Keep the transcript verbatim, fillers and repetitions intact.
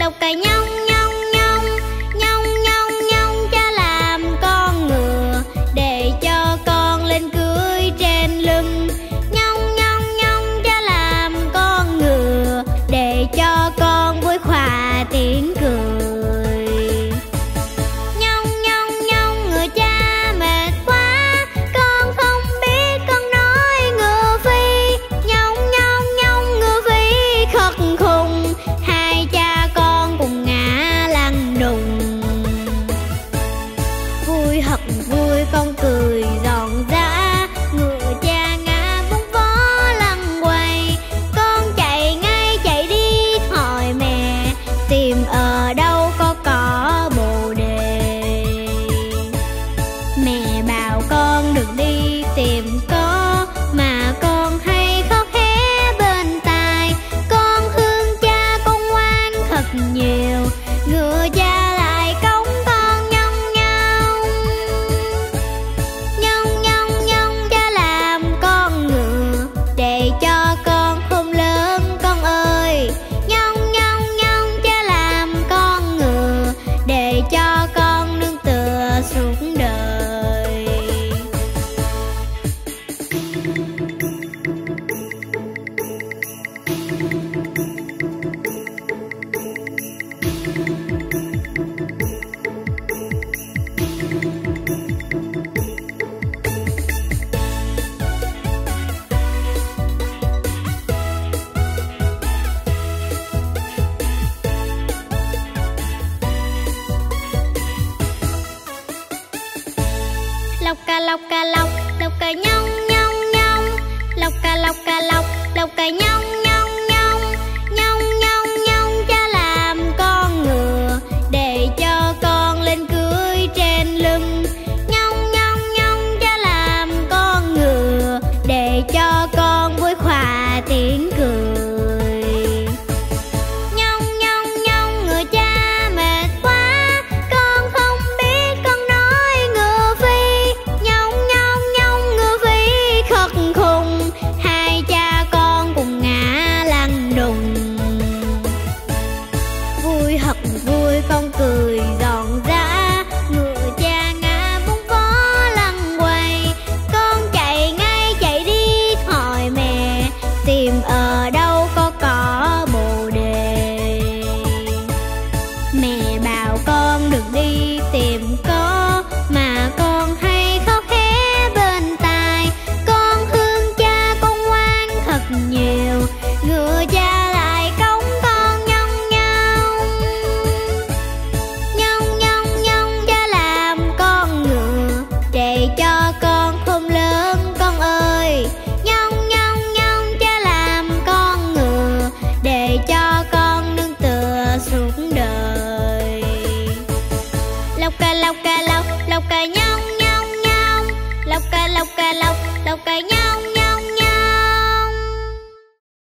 lộc cày nhông nhông nhông, nhông nhông nhông cha làm con ngựa để cho con lên cưỡi trên lưng. Nhông nhông nhông cha làm con ngựa để cho con vui khỏa tiếng cười. Nhông nhông nhông ngựa cha mệt quá, con không biết con nói ngựa phi. Nhông nhông nhông ngựa phi khật khùng, hai cha con cùng ngã lăn đùng. Vui thật vui con cười giòn giã, ngựa cha ngã vung vó lăn quay. Con chạy ngay chạy đi hỏi mẹ, tìm ở đâu có cỏ bồ đề. Mẹ bảo con đừng đi tìm có, mà con hay khóc hé bên tai. Con thương cha con ngoan thật nhiều, ngựa cha lại cống con nhông nhông. Nhông nhông nhông cha làm con ngựa để cho con khôn lớn con ơi. Nhông nhông nhông cha làm con ngựa để cho con nương tựa suốt đời. Lộc cà lộc cà lộc, lộc cà nhông nhông nhông, lộc cà lộc cà lộc, lộc cà nhông nhông nhông, nhông nhông nhông cha làm con ngựa để cho con lên cưỡi trên lưng. Nhông nhông nhông cha làm con ngựa để cho con vui khỏa tiếng cười. Nhông nhông nhông ngựa cha mệt quá, con không biết con nói ngựa phi. Nhông nhông nhông ngựa phi khật khùng, hai cha con cùng ngã lăn đùng. Vui thật vui con cười giòn giã, ngựa cha ngã vung vó lăn quay. Con chạy ngay chạy đi hỏi mẹ, tìm ở đâu có cỏ bồ đề. Mẹ bảo con đừng đi tìm có, mà con hay khóc hé bên tai. Con thương cha con ngoan thật nhiều, ngựa cha